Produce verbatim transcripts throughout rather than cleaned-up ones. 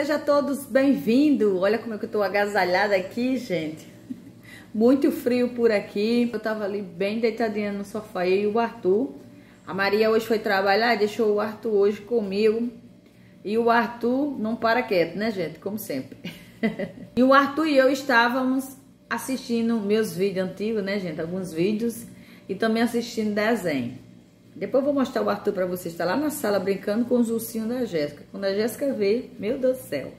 Sejam todos bem-vindos. Olha como é que eu tô agasalhada aqui, gente. Muito frio por aqui. Eu tava ali bem deitadinha no sofá, eu e o Arthur. A Maria hoje foi trabalhar e deixou o Arthur hoje comigo. E o Arthur não para quieto, né, gente? Como sempre. E o Arthur e eu estávamos assistindo meus vídeos antigos, né, gente? Alguns vídeos. E também assistindo desenho. Depois eu vou mostrar o Arthur pra vocês. Tá lá na sala brincando com os ursinhos da Jéssica. Quando a Jéssica vê, meu Deus do céu.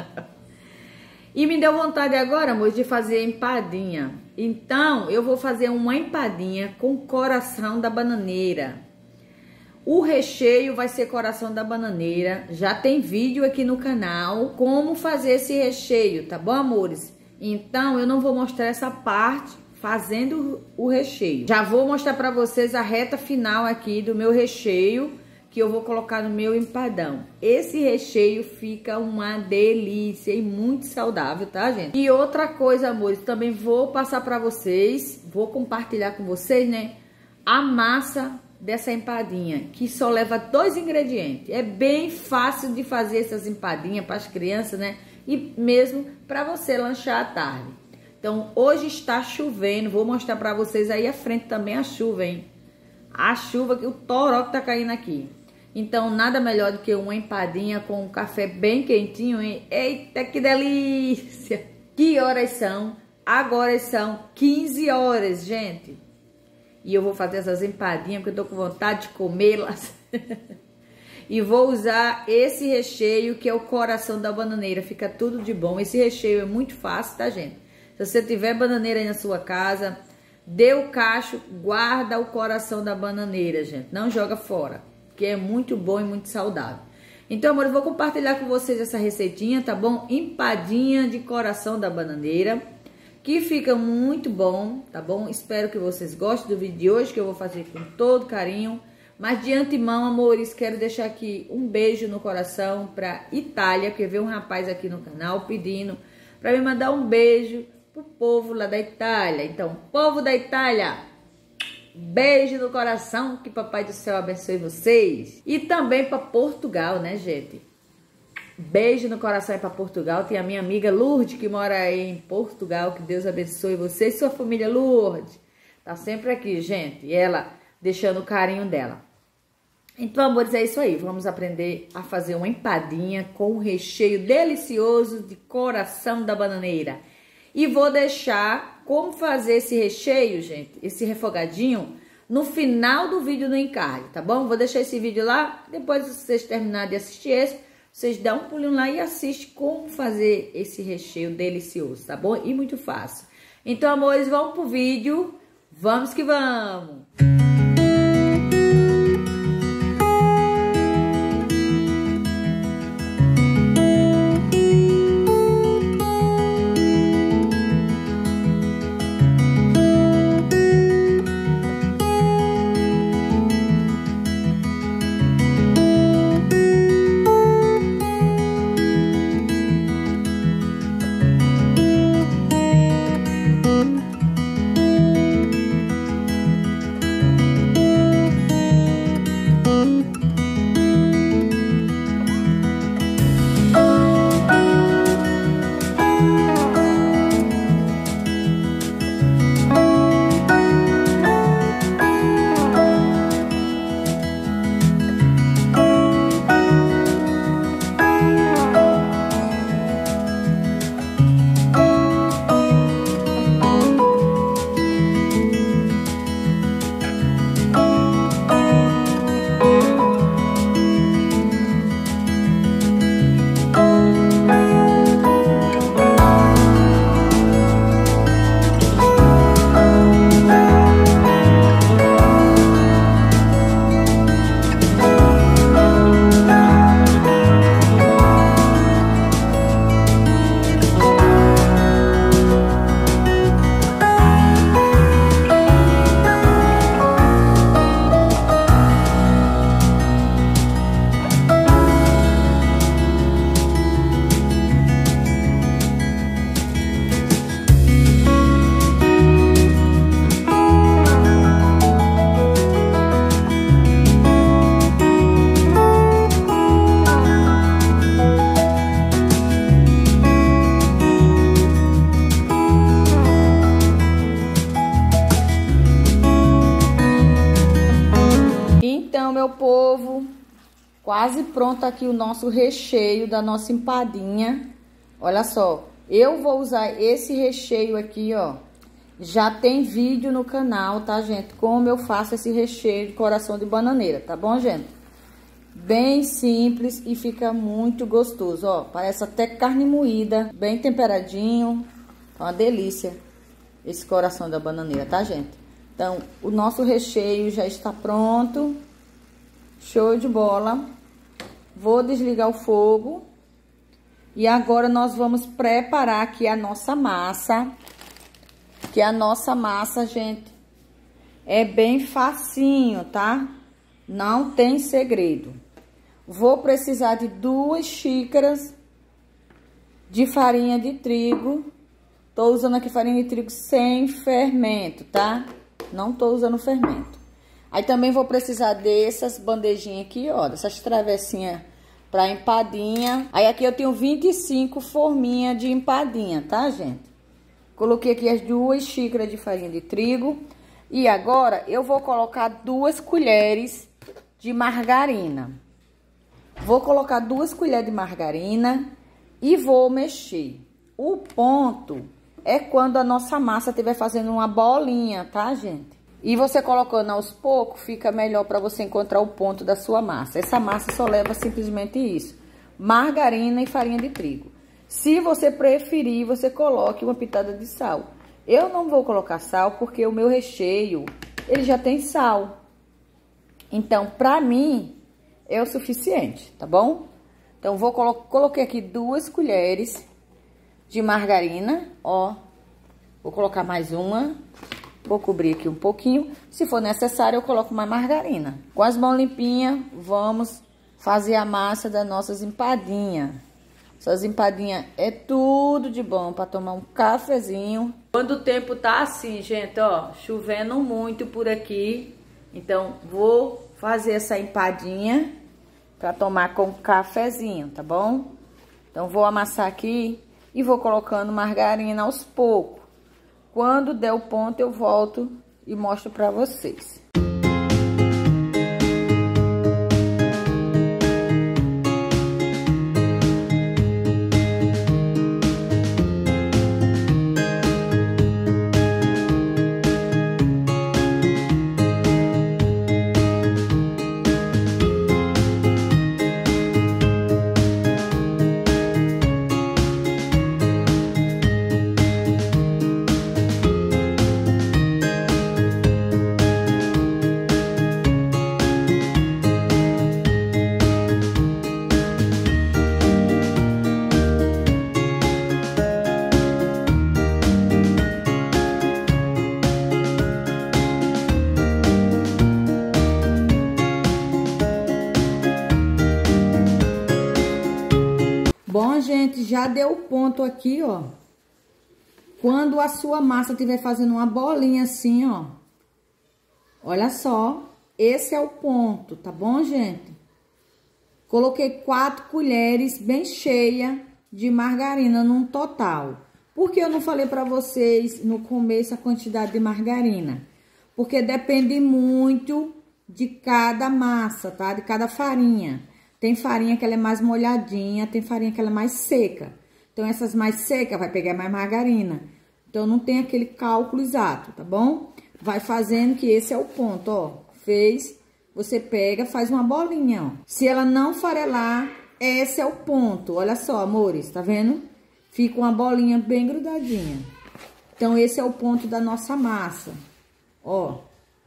E me deu vontade agora, amor, de fazer empadinha. Então, eu vou fazer uma empadinha com coração da bananeira. O recheio vai ser coração da bananeira. Já tem vídeo aqui no canal como fazer esse recheio, tá bom, amores? Então, eu não vou mostrar essa parte fazendo o recheio. Já vou mostrar pra vocês a reta final aqui do meu recheio, que eu vou colocar no meu empadão. Esse recheio fica uma delícia e muito saudável, tá, gente? E outra coisa, amores, também vou passar pra vocês, vou compartilhar com vocês, né, a massa dessa empadinha, que só leva dois ingredientes. É bem fácil de fazer essas empadinhas para as crianças, né, e mesmo para você lanchar à tarde. Então, hoje está chovendo, vou mostrar para vocês aí à frente também a chuva, hein? A chuva, que o toró que tá caindo aqui. Então, nada melhor do que uma empadinha com um café bem quentinho, hein? Eita, que delícia! Que horas são? Agora são quinze horas, gente. E eu vou fazer essas empadinhas porque eu tô com vontade de comê-las. E vou usar esse recheio que é o coração da bananeira. Fica tudo de bom. Esse recheio é muito fácil, tá, gente? Se você tiver bananeira aí na sua casa, dê o cacho, guarda o coração da bananeira, gente. Não joga fora, que é muito bom e muito saudável. Então, amor, eu vou compartilhar com vocês essa receitinha, tá bom? Empadinha de coração da bananeira, que fica muito bom, tá bom? Espero que vocês gostem do vídeo de hoje, que eu vou fazer com todo carinho. Mas de antemão, amores, quero deixar aqui um beijo no coração pra Itália, porque veio um rapaz aqui no canal pedindo pra me mandar um beijo pro povo lá da Itália. Então, povo da Itália, beijo no coração, que Papai do Céu abençoe vocês. E também para Portugal, né, gente? Beijo no coração aí para Portugal. Tem a minha amiga Lourdes, que mora aí em Portugal. Que Deus abençoe você e sua família, Lourdes. Tá sempre aqui, gente. E ela deixando o carinho dela. Então, amores, é isso aí. Vamos aprender a fazer uma empadinha com um recheio delicioso de coração da bananeira. E vou deixar como fazer esse recheio, gente, esse refogadinho, no final do vídeo no encarte, tá bom? Vou deixar esse vídeo lá, depois que vocês terminarem de assistir esse, vocês dão um pulinho lá e assistem como fazer esse recheio delicioso, tá bom? E muito fácil. Então, amores, vamos pro vídeo, vamos que vamos! meu povo, quase pronto aqui o nosso recheio da nossa empadinha. Olha só, eu vou usar esse recheio aqui, ó. Já tem vídeo no canal, tá, gente? Como eu faço esse recheio de coração de bananeira, tá bom, gente? Bem simples e fica muito gostoso, ó. Parece até carne moída, bem temperadinho. Tá uma delícia esse coração da bananeira, tá, gente? Então, o nosso recheio já está pronto. Show de bola. Vou desligar o fogo. E agora nós vamos preparar aqui a nossa massa. Que a nossa massa, gente, é bem facinho, tá? Não tem segredo. Vou precisar de duas xícaras de farinha de trigo. Tô usando aqui farinha de trigo sem fermento, tá? Não tô usando fermento. Aí também vou precisar dessas bandejinhas aqui, ó, dessas travessinhas pra empadinha. Aí aqui eu tenho vinte e cinco forminhas de empadinha, tá, gente? Coloquei aqui as duas xícaras de farinha de trigo. E agora eu vou colocar duas colheres de margarina. Vou colocar duas colheres de margarina e vou mexer. O ponto é quando a nossa massa estiver fazendo uma bolinha, tá, gente? E você colocando aos poucos, fica melhor para você encontrar o ponto da sua massa. Essa massa só leva simplesmente isso: margarina e farinha de trigo. Se você preferir, você coloque uma pitada de sal. Eu não vou colocar sal porque o meu recheio, ele já tem sal. Então, pra mim, é o suficiente, tá bom? Então, vou colo coloquei aqui duas colheres de margarina, ó. Vou colocar mais uma. Vou cobrir aqui um pouquinho. Se for necessário, eu coloco mais margarina. Com as mãos limpinhas, vamos fazer a massa das nossas empadinhas. Essas empadinhas é tudo de bom para tomar um cafezinho. Quando o tempo tá assim, gente, ó, chovendo muito por aqui. Então, vou fazer essa empadinha para tomar com cafezinho, tá bom? Então, vou amassar aqui e vou colocando margarina aos poucos. Quando der o ponto, eu volto e mostro para vocês. Bom, gente, já deu o ponto aqui, ó. Quando a sua massa estiver fazendo uma bolinha assim, ó. Olha só, esse é o ponto, tá bom, gente? Coloquei quatro colheres bem cheia de margarina num total. Por que eu não falei pra vocês no começo a quantidade de margarina? Porque depende muito de cada massa, tá? De cada farinha. Tem farinha que ela é mais molhadinha, tem farinha que ela é mais seca. Então, essas mais secas vai pegar mais margarina. Então, não tem aquele cálculo exato, tá bom? Vai fazendo que esse é o ponto, ó. Fez, você pega, faz uma bolinha, ó. Se ela não farelar, esse é o ponto. Olha só, amores, tá vendo? Fica uma bolinha bem grudadinha. Então, esse é o ponto da nossa massa, ó.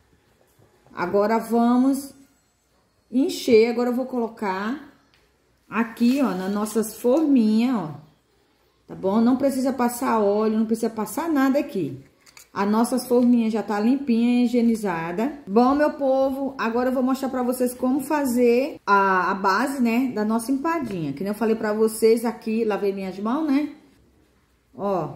Agora, vamos encher. Agora eu vou colocar aqui, ó, nas nossas forminhas, ó. Tá bom? Não precisa passar óleo, não precisa passar nada aqui. As nossas forminhas já tá limpinha e higienizada. Bom, meu povo, agora eu vou mostrar pra vocês como fazer a, a base, né, da nossa empadinha. Que nem eu falei pra vocês aqui, lavei minhas mãos, né? Ó.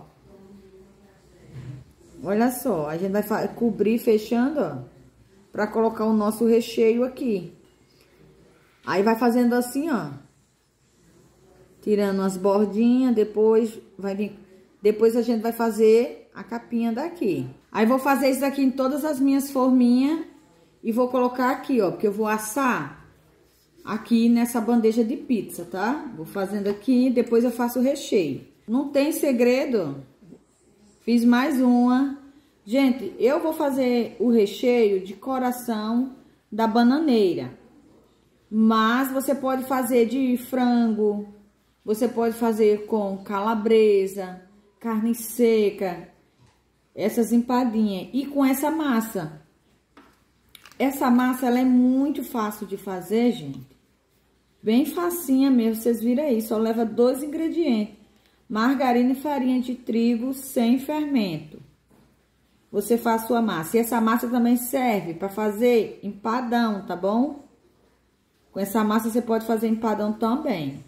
Olha só, a gente vai cobrir fechando, ó, pra colocar o nosso recheio aqui. Aí, vai fazendo assim, ó. Tirando as bordinhas, depois vai vir... Depois a gente vai fazer a capinha daqui. Aí, vou fazer isso aqui em todas as minhas forminhas E vou colocar aqui, ó, porque eu vou assar aqui nessa bandeja de pizza, tá? Vou fazendo aqui, depois eu faço o recheio. Não tem segredo. Fiz mais uma. Gente, eu vou fazer o recheio de coração da bananeira. Mas você pode fazer de frango, você pode fazer com calabresa, carne seca, essas empadinhas. E com essa massa. Essa massa, ela é muito fácil de fazer, gente. Bem facinha mesmo, vocês viram aí. Só leva dois ingredientes. Margarina e farinha de trigo sem fermento. Você faz sua massa. E essa massa também serve para fazer empadão, tá bom? Com essa massa você pode fazer empadão também.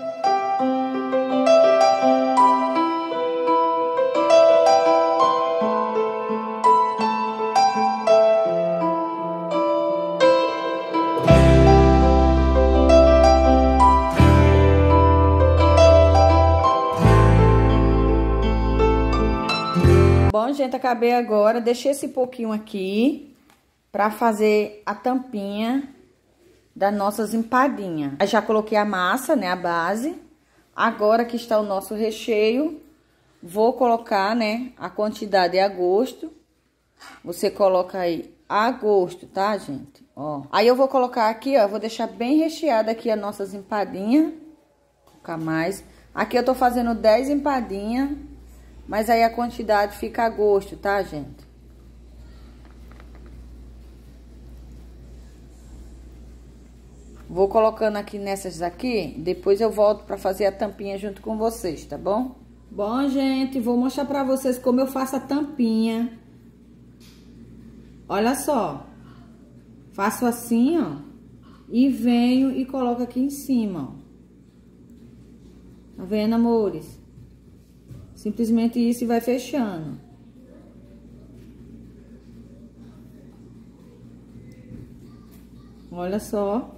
Bom, gente, acabei agora. Deixei esse pouquinho aqui para fazer a tampinha das nossas empadinhas. Aí já coloquei a massa, né, a base. Agora que está o nosso recheio, vou colocar, né, a quantidade a gosto. Você coloca aí a gosto, tá, gente? Ó. Aí eu vou colocar aqui, ó, vou deixar bem recheada aqui as nossas empadinhas. Vou colocar mais. Aqui eu tô fazendo dez empadinhas, mas aí a quantidade fica a gosto, tá, gente? Vou colocando aqui nessas aqui, depois eu volto pra fazer a tampinha junto com vocês, tá bom? Bom, gente, vou mostrar pra vocês como eu faço a tampinha. Olha só. Faço assim, ó. E venho e coloco aqui em cima, ó. Tá vendo, amores? Simplesmente isso e vai fechando. Olha só.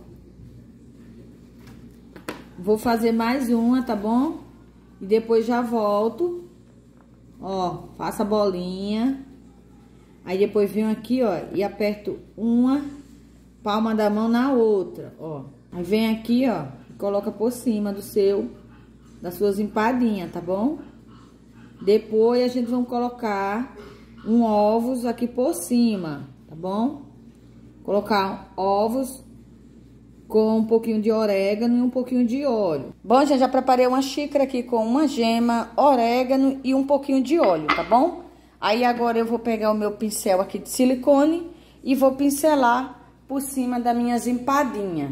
Vou fazer mais uma, tá bom? E depois já volto. Ó, faço a bolinha. Aí depois venho aqui, ó, e aperto uma palma da mão na outra, ó. Aí vem aqui, ó, e coloca por cima do seu, das suas empadinhas, tá bom? Depois a gente vai colocar um ovos aqui por cima, tá bom? Colocar ovos com um pouquinho de orégano e um pouquinho de óleo. Bom, gente, já preparei uma xícara aqui com uma gema, orégano e um pouquinho de óleo, tá bom? Aí agora eu vou pegar o meu pincel aqui de silicone e vou pincelar por cima das minhas empadinhas.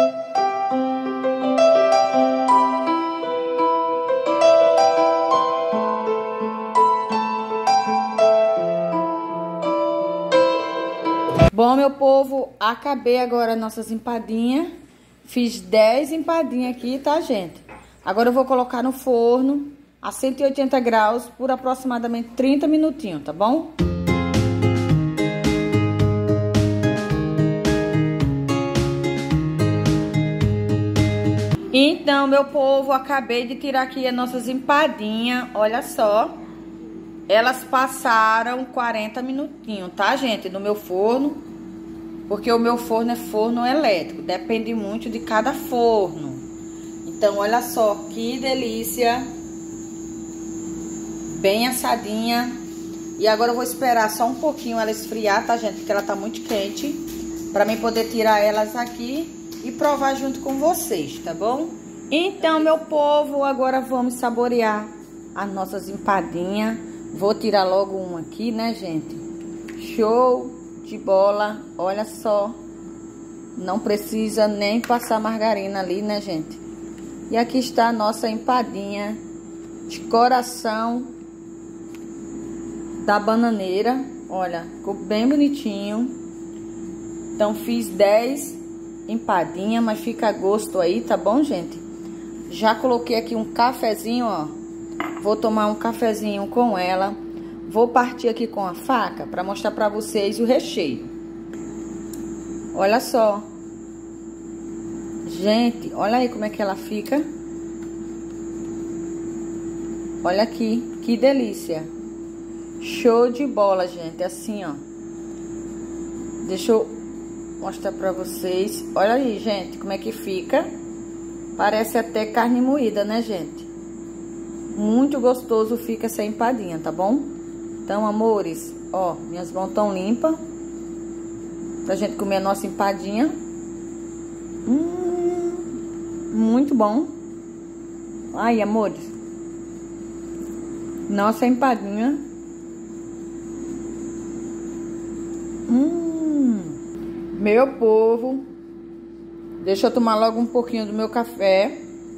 Bom, meu povo, acabei agora nossas empadinhas. Fiz dez empadinhas aqui, tá, gente? Agora eu vou colocar no forno a cento e oitenta graus por aproximadamente trinta minutinhos, tá bom? Então, meu povo, acabei de tirar aqui as nossas empadinhas, olha só. Elas passaram quarenta minutinhos, tá, gente? No meu forno. Porque o meu forno é forno elétrico, depende muito de cada forno. Então, olha só, que delícia. Bem assadinha. E agora eu vou esperar só um pouquinho ela esfriar, tá, gente? Porque ela tá muito quente. Pra mim poder tirar elas aqui e provar junto com vocês, tá bom? Então, meu povo, agora vamos saborear as nossas empadinhas. Vou tirar logo uma aqui, né, gente? Show de bola, olha só. Não precisa nem passar margarina ali, né, gente? E aqui está a nossa empadinha de coração da bananeira. Olha, ficou bem bonitinho. Então, fiz dez empadinhas, mas fica a gosto aí, tá bom, gente? Já coloquei aqui um cafezinho, ó. Vou tomar um cafezinho com ela. Vou partir aqui com a faca para mostrar para vocês o recheio. Olha só. Gente, olha aí como é que ela fica. Olha aqui, que delícia. Show de bola, gente. Assim, ó. Deixa eu mostrar pra vocês. Olha aí, gente, como é que fica. Parece até carne moída, né, gente? Muito gostoso fica essa empadinha, tá bom? Então, amores, ó, minhas mãos tão limpas. Pra gente comer a nossa empadinha. Hum, muito bom. Ai, amores. Nossa empadinha. Hum, meu povo. Deixa eu tomar logo um pouquinho do meu café.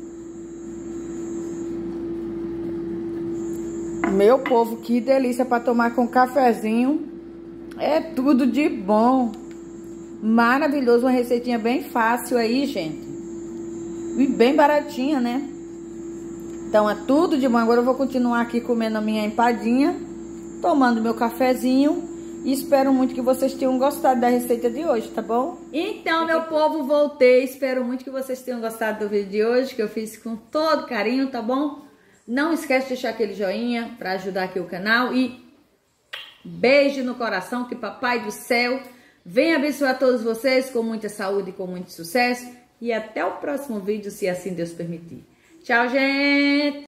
Meu povo, que delícia para tomar com cafezinho. É tudo de bom. Maravilhoso, uma receitinha bem fácil aí, gente. E bem baratinha, né? Então é tudo de bom. Agora eu vou continuar aqui comendo a minha empadinha, tomando meu cafezinho. E espero muito que vocês tenham gostado da receita de hoje, tá bom? Então, meu povo, voltei. Espero muito que vocês tenham gostado do vídeo de hoje, que eu fiz com todo carinho, tá bom? Não esquece de deixar aquele joinha para ajudar aqui o canal. E beijo no coração, que Papai do Céu venha abençoar todos vocês com muita saúde e com muito sucesso. E até o próximo vídeo, se assim Deus permitir. Tchau, gente!